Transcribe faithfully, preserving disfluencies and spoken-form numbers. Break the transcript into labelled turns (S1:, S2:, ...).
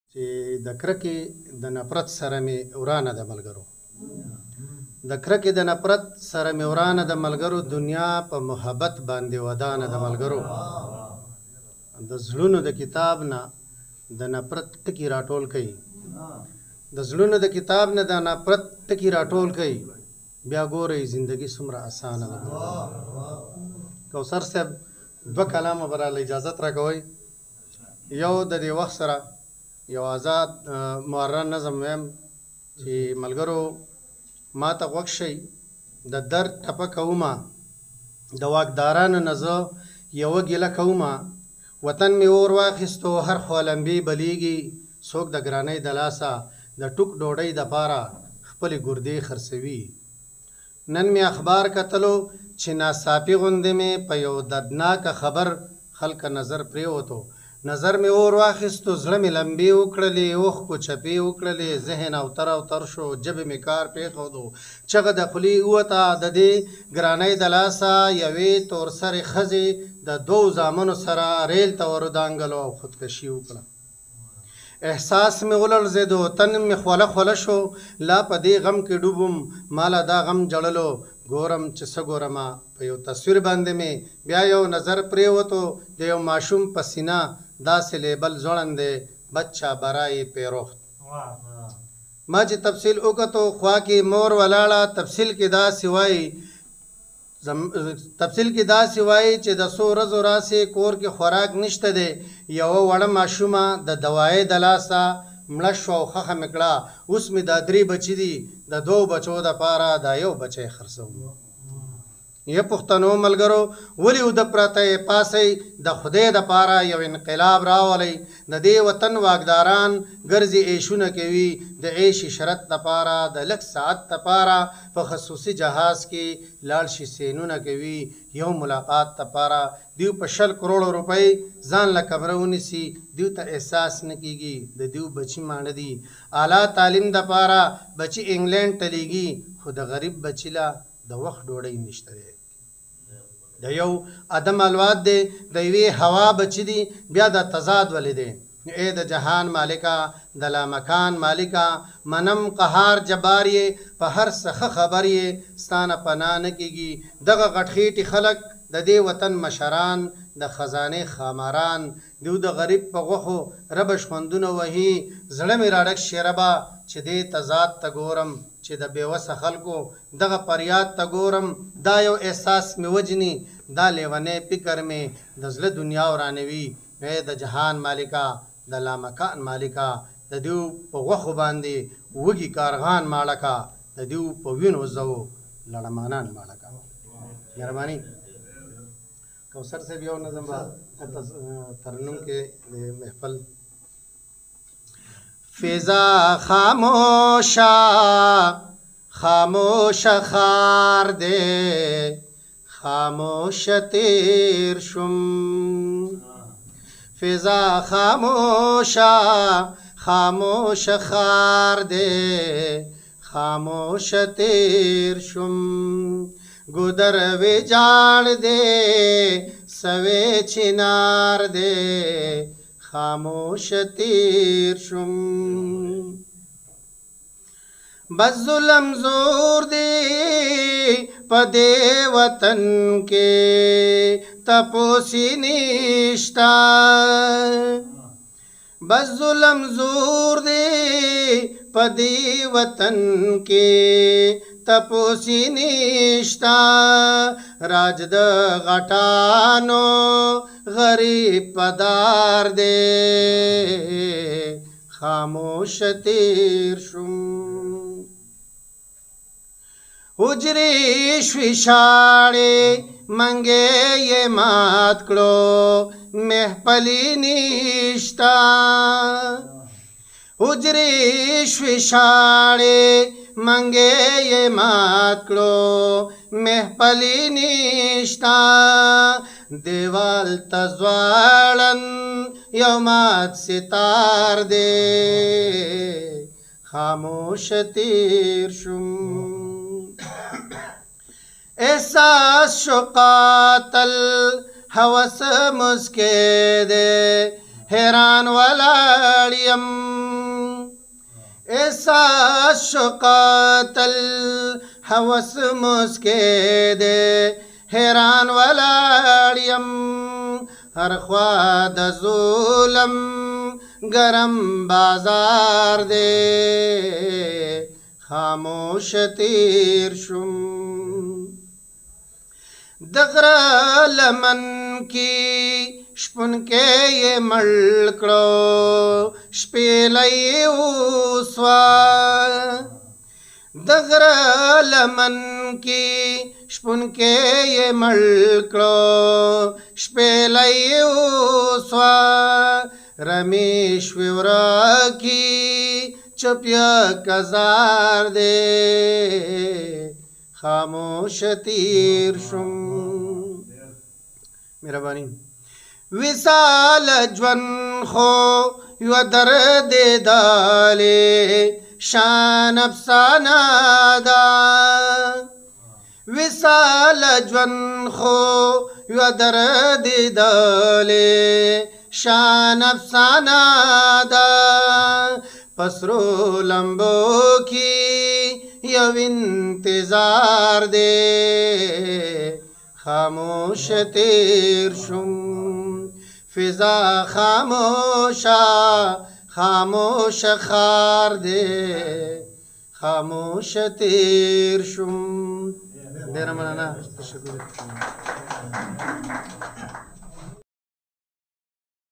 S1: چې د کرکې د نفرت سره مې ورانه د ملګرو د کرکې د نفرت سره مې ورانه د ملګرو دنیا په محبت باندې ودانه د ملګرو د زړونو د کتاب نه د نفرت ټکي راټول کړي د زړونو د کتاب نه د نفرت ټکي راټول کړي بیا ګورئ زندگی څومره اسانه ده. کوثر صاحب دوه کلامه به راله اجازت راکوئ. یو د دې وخت سره یو آزاد معرن نظم ویم چې ملګرو ما ته غوږ شئ د درد ټپه کومه د واکدارانو نه زه یوه ګیله کومه وطن مې اور واخیستو هر خوا لمبې بلیږي څوک د ګرانۍ د لاسه د ټوک ډوډۍ دپاره خپلې ګردې خرڅوي. نن مې اخبار کتلو چې ناڅاپي غوندې مې په یو دردناکه خبر خلکه نظر پرېوتو نظر مې اور واخیستو زړه مې لمبې وکړلې اوښکو چپې وکړلې ذهن اوتر اوتر شو ژبې مې کار پرېښودو چغه د خولې ووته د دې ګرانۍ د لاسه یوې تور سرې ښځې د دوو زامنو سره ریل ته ورودانګلو او خودکشي وکړه. احساس مې ولړزېدو تن مې خوله خوله شو لا په دې غم کې ډوبم ماله دا غم جړلو ګورم چې څه ګورمه په یو تصویر باندې مې بیا یو نظر پرېوتو د یو ماشوم په سینه داسې لیبل ځوړند دی بچه برای پیروخت. ما چې تفصیل وکتو خوا کې مور ولاړه تفصیل کې داسې وایي تفصیل کې داسې وایي چې د څو ورځو راسې کور کې خوراک نشته دی یوه وړه ماشومه د دوایۍ د لاسه مړه شوه او خښه مې کړه اوس مې دا درې بچي دي د دوو بچو دپاره دا یو بچی خرڅوم. یا پښتنو ملګرو ولې اوده پرته یې پاسئ د خدای دپاره یو انقلاب راولئ د دې وطن واکداران ګرځي عیشونه کوي د عیش شرط دپاره د لږ ساعت دپاره په خصوصي جهاز کې لاړ شي سینونه کوي یو ملاقات دپاره دیو په شل کروڑو روپۍ ځان له کمره ونیسي دیو ته احساس نه کیږي د دیو بچي ماړه دي اعلی تعلیم دپاره بچي انګلینډ ته لیږي خو د غریب بچي له د وخت ډوډۍ نشته دی د یو ادم الواد دی د یوې هوا بچي دي بیا د تضاد ولې دی. ای د جهان مالکه د لامکان مالکه منم قهار جبار یې په هر څه خبر یې ستا نه پناه نه کیږي دغه غټخېټي خلک د دې وطن مشران د خزانې خاماران دیو د غریب په غوښو ربش خوندونه وهي زړه مې راډک شي ربه چې دې تضاد ته ګورم چې د بېوسه خلکو دغه فریاد ته ګورم دا یو احساس مې وجني دا لیونی فکر مې د زړه دنیا ورانوي. ای د جهان مالکه د لامکان مالکه د دیو په غوښو باندې وږي کارغان ماړه کا د دیو په وینو زو لړمانان ماړه کا. مهرباني کوثر صاحب یو نظم ترنم کې د محفل فضا خاموشا خاموش خار دے خاموش تیر شم فضا خاموشا خاموش خار دے خاموش تیر شم گودر وی جاڑ دے سوے چنار دے خاموش تیر شم بس ظلم زور دی پدے وطن کے تپوسی نشتا بس ظلم زور دی پدے وطن کے تپوسی نشتا راج د غټانو غریب پدار دے خاموش تیر شم حجری شوی شاړې منګې یې مات کړو محفلي نشتا حجری شوی شاړې منګې یې مات کړو محفلي نشتا دیوال ته ځوړن یو مات ستار دے خاموش تیر شم احساس شو قاتل هوس مسکے دے حیران ولاړ یم एहसास शुकातल हवस मुस्के दे हैरान वलाड़ियम हर ख्वाद ज़ुलम गरम बाजार दे खामोश तीर शुम दगरा लमन की शपुन के ये मलकड़ो शपेलई उसवा दगरा लमन की शपुन के ये मलकड़ो शपेलई उसवा रमेश विवरा की चुपिया कजार दे खामोश तीर शुम मेहरबानी विशाल ज्वन खो यु दर्द दाले शान अफसानादा विशाल ज्वन खो यु दर्द दाले शान अफसानादा पसरो लंबो की यव इंतजार दे खामोश तीर शुम फिजा खामोशा खामोश खार दे खामोश तीर शुम देना मनाना।